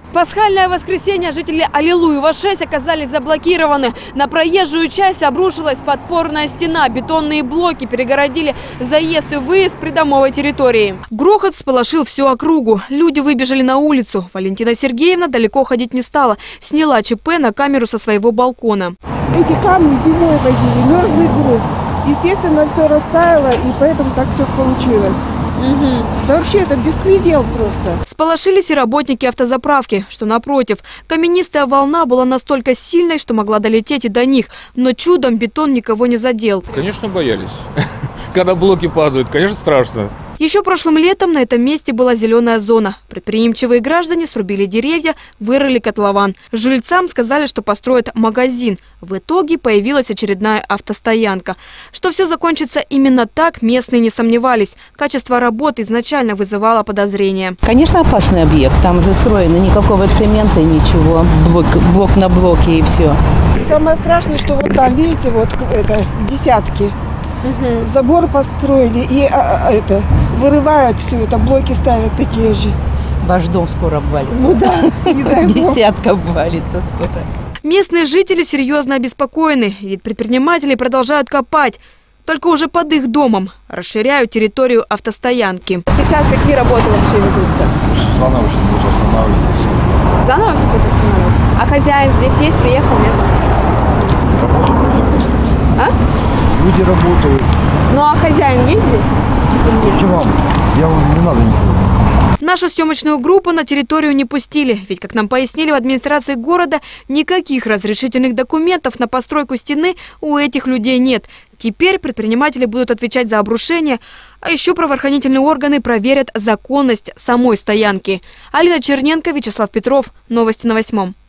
В пасхальное воскресенье жители Аллилуева 6 оказались заблокированы. На проезжую часть обрушилась подпорная стена. Бетонные блоки перегородили заезд и выезд с придомовой территории. Грохот всполошил всю округу. Люди выбежали на улицу. Валентина Сергеевна далеко ходить не стала. Сняла ЧП на камеру со своего балкона. Эти камни зимой возили, мерзлый грунт. Естественно, все растаяло, и поэтому так все получилось. Да вообще это беспредел просто. Сполошились и работники автозаправки, что напротив. Каменистая волна была настолько сильной, что могла долететь и до них. Но чудом бетон никого не задел. Конечно, боялись. Когда блоки падают, конечно, страшно. Еще прошлым летом на этом месте была зеленая зона. Предприимчивые граждане срубили деревья, вырыли котлован. Жильцам сказали, что построят магазин. В итоге появилась очередная автостоянка. Что все закончится именно так, местные не сомневались. Качество работы изначально вызывало подозрения. Конечно, опасный объект. Там же строено никакого цемента, ничего. Блок на блоке и все. Самое страшное, что вот там, видите, вот это десятки. Забор построили и вырывают все это, блоки ставят такие же. Ваш дом скоро обвалится. Ну да, не дай бог. Десятка обвалится скоро. Местные жители серьезно обеспокоены, ведь предприниматели продолжают копать. Только уже под их домом. Расширяют территорию автостоянки. Сейчас какие работы вообще ведутся? Заново все будут останавливать. Заново все будет останавливать? А хозяин здесь есть, приехал, нет? Работают. А? Люди работают. Ну а хозяин есть здесь? Зачем вам? Я вам не надо никого. Нашу съемочную группу на территорию не пустили. Ведь, как нам пояснили в администрации города, никаких разрешительных документов на постройку стены у этих людей нет. Теперь предприниматели будут отвечать за обрушение, а еще правоохранительные органы проверят законность самой стоянки. Алина Черненко, Вячеслав Петров. Новости на 8.